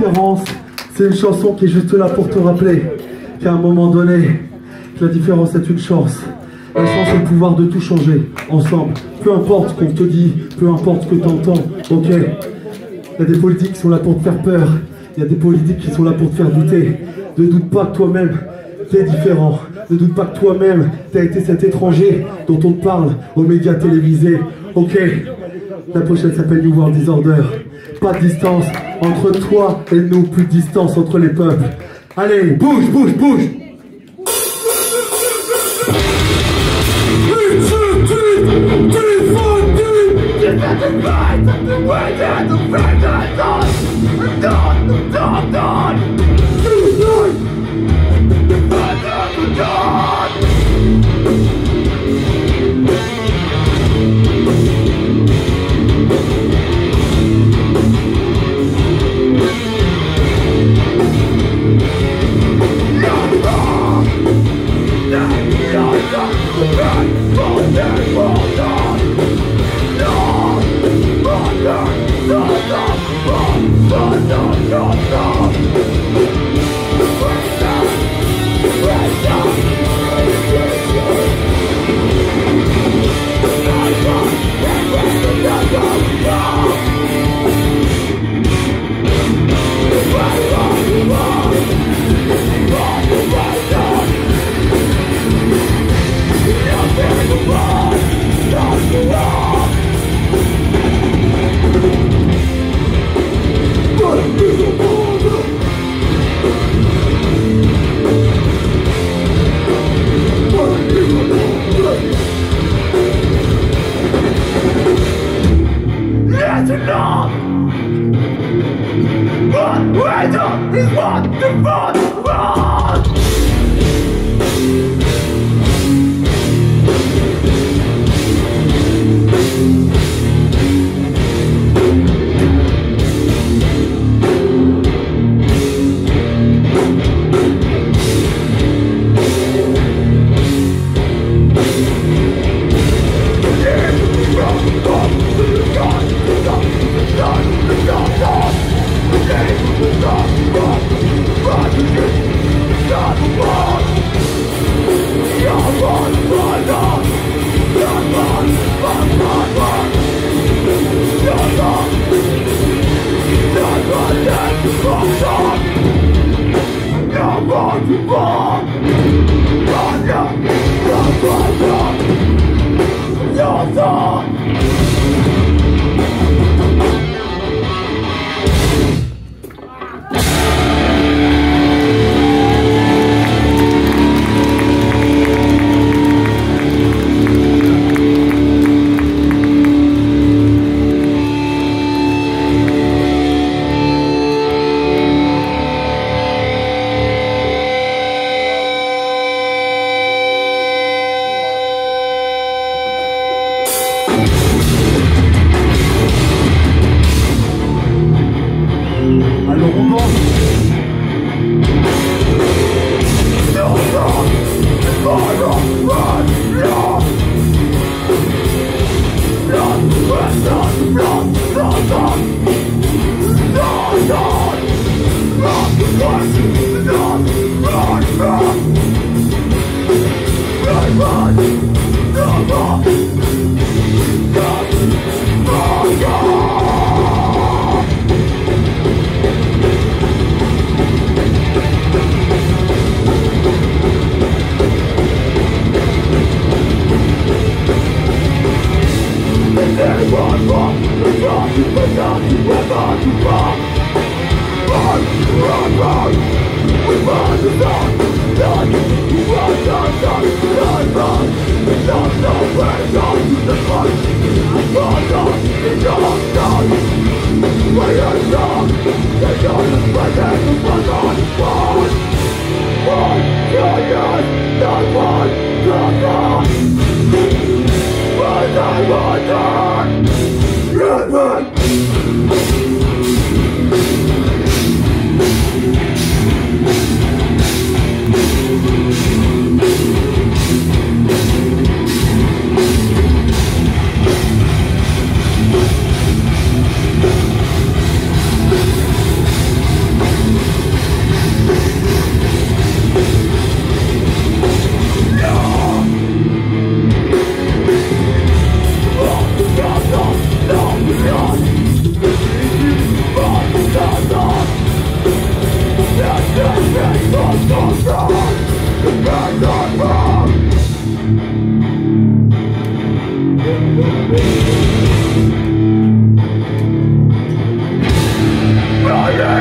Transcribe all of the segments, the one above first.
C'est une chanson qui est juste là pour te rappeler qu'à un moment donné, que la différence est une chance. La chance est le pouvoir de tout changer ensemble. Peu importe ce qu'on te dit, peu importe ce que tu entends, ok. Il y a des politiques qui sont là pour te faire peur. Il y a des politiques qui sont là pour te faire douter. Ne doute pas que toi-même, t'es différent. Ne doute pas que toi-même, t'as été cet étranger dont on te parle aux médias télévisés. Ok. La prochaine s'appelle New World Disorder. Pas de distance entre toi et nous, plus de distance entre les peuples. Allez, bouge, bouge, bouge.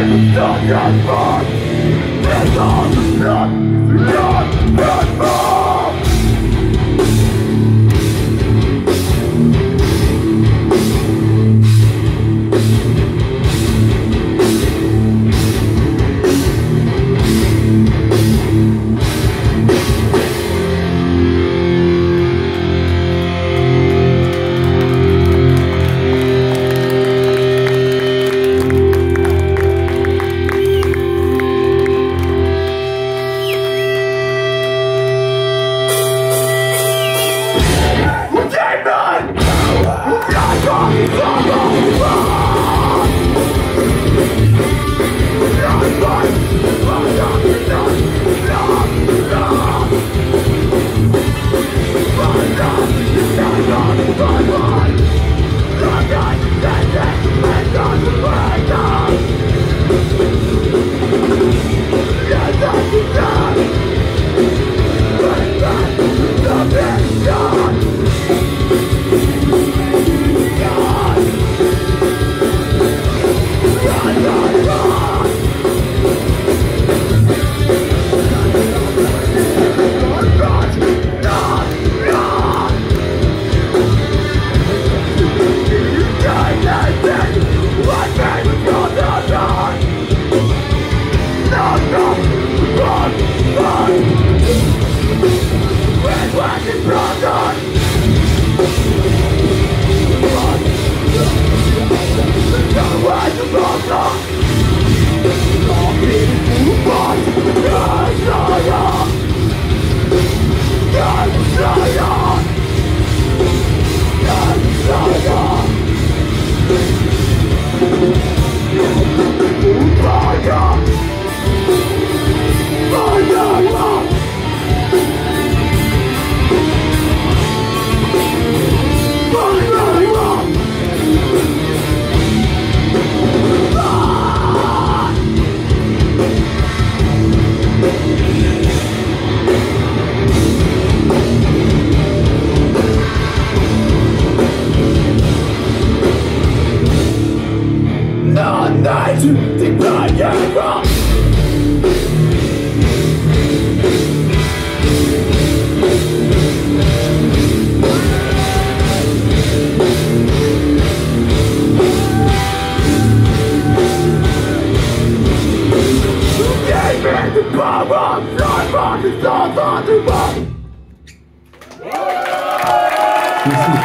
Merci.